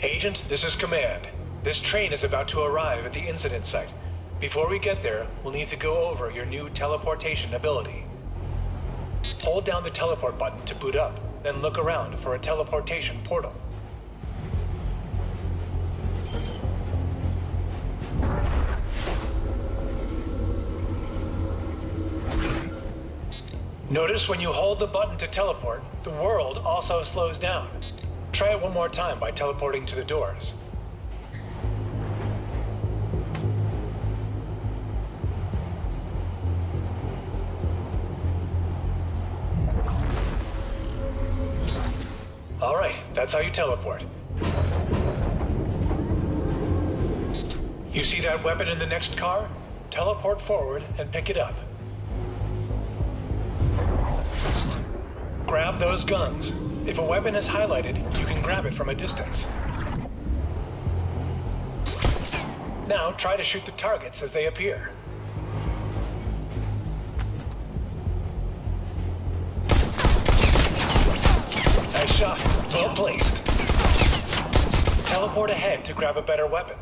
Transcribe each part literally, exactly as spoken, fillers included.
Agent, this is Command. This train is about to arrive at the incident site. Before we get there, we'll need to go over your new teleportation ability. Hold down the teleport button to boot up, then look around for a teleportation portal. Notice when you hold the button to teleport, the world also slows down. Try it one more time by teleporting to the doors. All right, that's how you teleport. You see that weapon in the next car? Teleport forward and pick it up. Grab those guns. If a weapon is highlighted, you can grab it from a distance. Now try to shoot the targets as they appear. Nice shot. Well placed. Teleport ahead to grab a better weapon.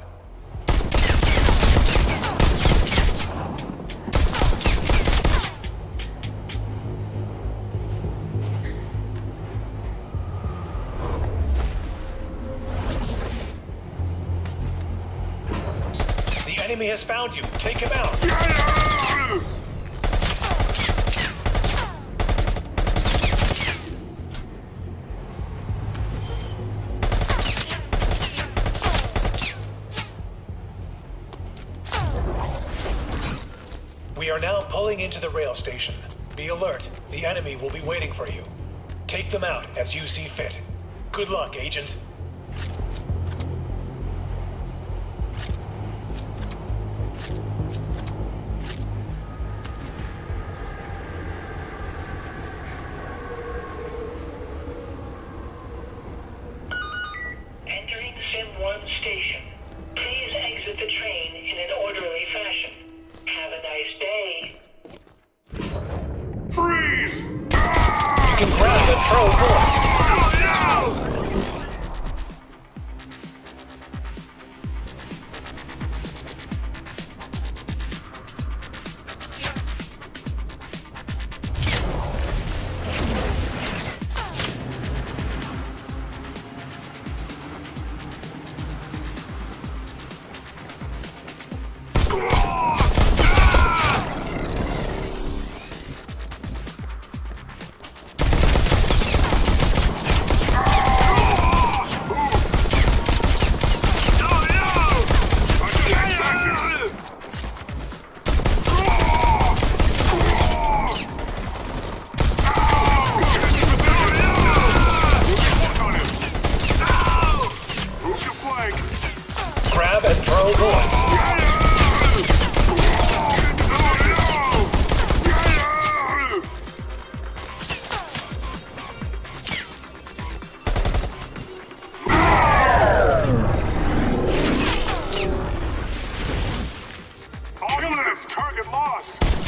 The enemy has found you. Take him out. We are now pulling into the rail station. Be alert. The enemy will be waiting for you. Take them out as you see fit. Good luck, Agent. Station. Please exit the train in an orderly fashion. Have a nice day. Freeze! You can grab and throw bullets. Grab and throw bullets. All units, target lost.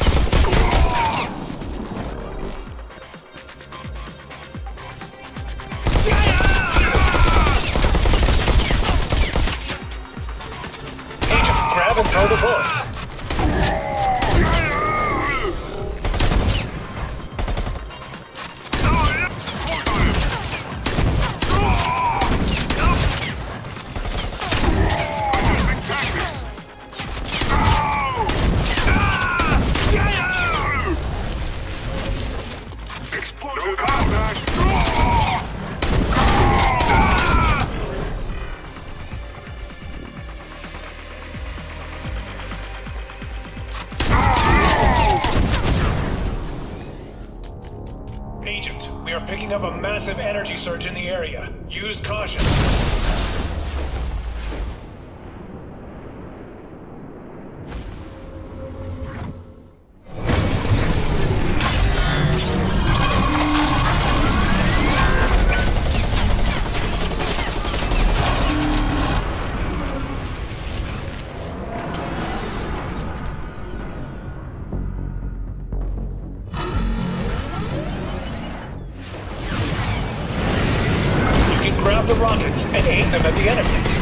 Grab and throw the bullets. Explosive contact. Agent, we are picking up a massive energy surge in the area. Use caution. Grab Grab the rockets and aim them at the enemy.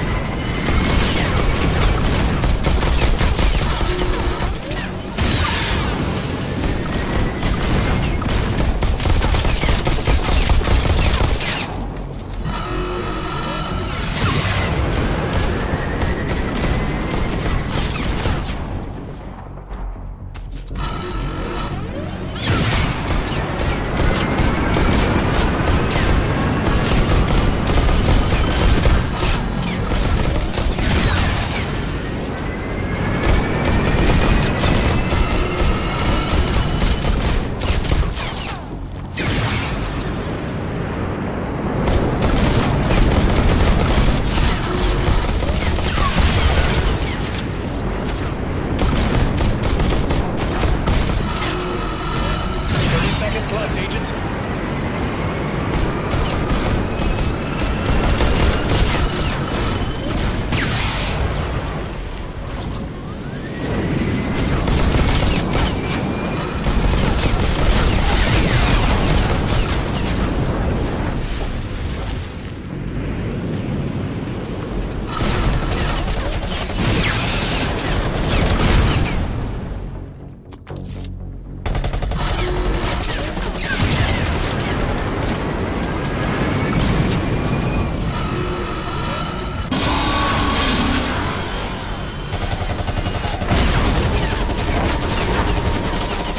Left, Agent.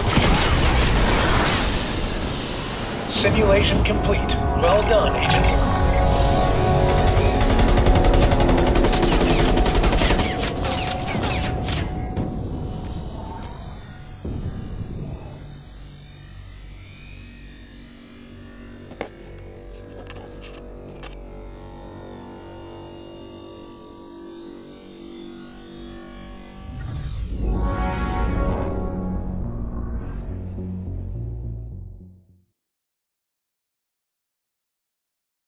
Simulation complete. Well done, Agent.